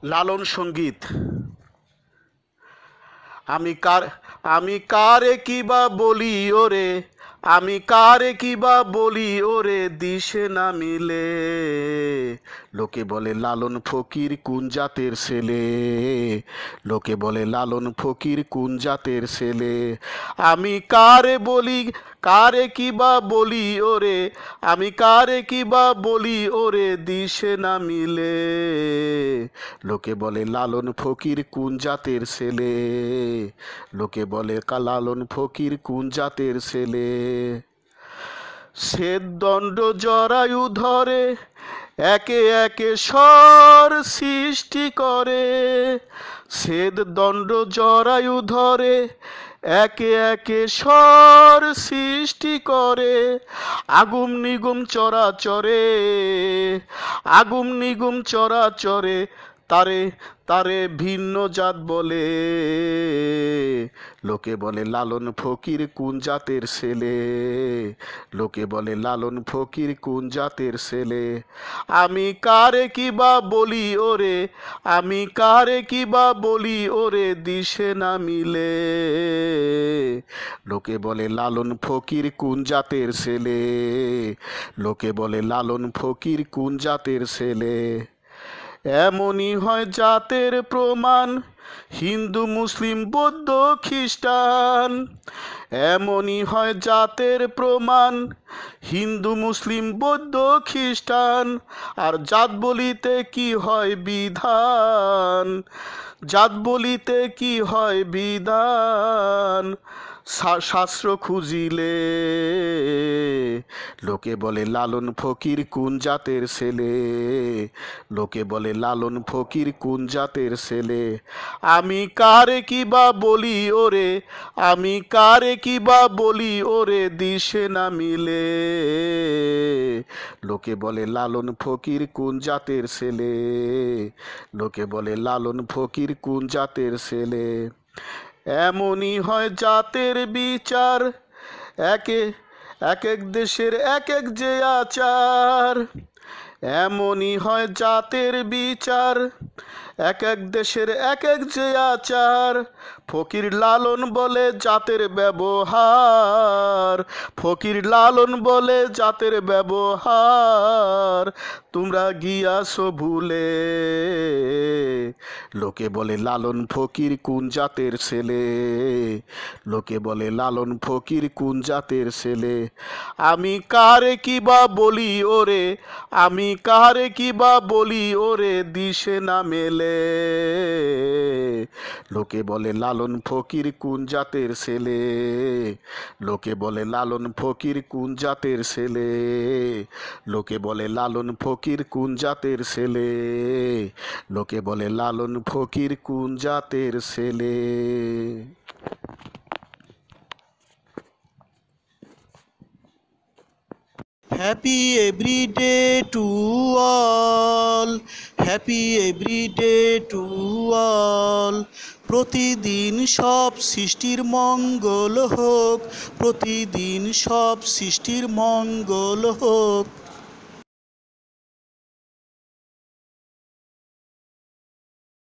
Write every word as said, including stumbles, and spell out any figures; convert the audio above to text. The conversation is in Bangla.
লালন সঙ্গীত। আমি কার আমি কারে কিবা বলি ওরে, আমি কারে কিবা বলি ওরে, দিশে না মিলে। লোকে বলে লালন ফকির কোন জাতের ছেলে, লোকে বলে লালন ফকির কোন জাতের ছেলে। আমি কারে বলি, কারে কিবা বলি ওরে, আমি কারে কিবা বলি ওরে, দিশে না মিলে। লোকে বলে লালন ফকির কোন জাতের ছেলে, লোকে বলে লালন ফকির কোন জাতের ছেলে। শ্বেত দণ্ড জরায়ু ধরে, একে একে স্বর সৃষ্টি করে। শ্বেত দণ্ড জরায়ু ধরে, একে একে স্বর সৃষ্টি করে। আগুম নিগুম চরাচরে, আগুম নিগুম চরাচরে, তারে তারে ভিন্ন জাত বলে। লোকে বলে লালন ফকির কোন জাতের ছেলে, লোকে বলে লালন ফকির কোন জাতের ছেলে। আমি কারে কিবা বলি ওরে, আমি কারে কিবা বলি ওরে, দিশে না মিলে। লোকে বলে লালন ফকির কোন জাতের ছেলে, লোকে বলে লালন ফকির কোন জাতের ছেলে। এমনই হয় জাতের প্রমাণ হিন্দু মুসলিম বৌদ্ধ খ্রিস্টান, এমনই হয় জাতের প্রমাণ হিন্দু মুসলিম বৌদ্ধ খ্রিস্টান। আর জাত বলিতে কি হয় বিধান, জাত বলিতে কি হয় বিধান, শাস্ত্র খুঁজিলে। লোকে বলে লালন ফকির কোন জাতের ছেলে, লোকে বলে লালন ফকির কোন জাতের ছেলে। আমি কারে কিবা বলি ওরে, আমি কারে কিবা বলি ওরে, দিশে না মিলে। লোকে বলে লালন ফকির কোন জাতের ছেলে, লোকে বলে লালন ফকির কোন জাতের ছেলে। এমনই হয় জাতের বিচার, একে এক এক দেশের এক এক যে আচার। এমনই হয় জাতের বিচার, এক এক দেশের এক এক যে আচার। ফকির লালন বলে জাতের ব্যবহার, ফকির লালন বলে জাতের ব্যবহার, তোমরা গিয়াছো ভুলে। লোকে বলে লালন ফকির কোন জাতের ছেলে, লোকে বলে লালন ফকির কোন জাতের ছেলে। আমি কারে কিবা বলি ওরে, আমি কারে কিবা বলি ওরে, দিশে না মেলে। লোকে বলে লালন ফকির কোন জাতের ছেলে, লোকে বলে লালন ফকির কোন জাতের ছেলে, লোকে বলে লালন ফকির কোন জাতের ছেলে, লোকে বলে লালন ফকির কোন জাতের ছেলে। Happy everyday to all, happy everyday to all. প্রতিদিন সব সৃষ্টির মঙ্গল হোক, প্রতিদিন সব সৃষ্টির মঙ্গল হোক।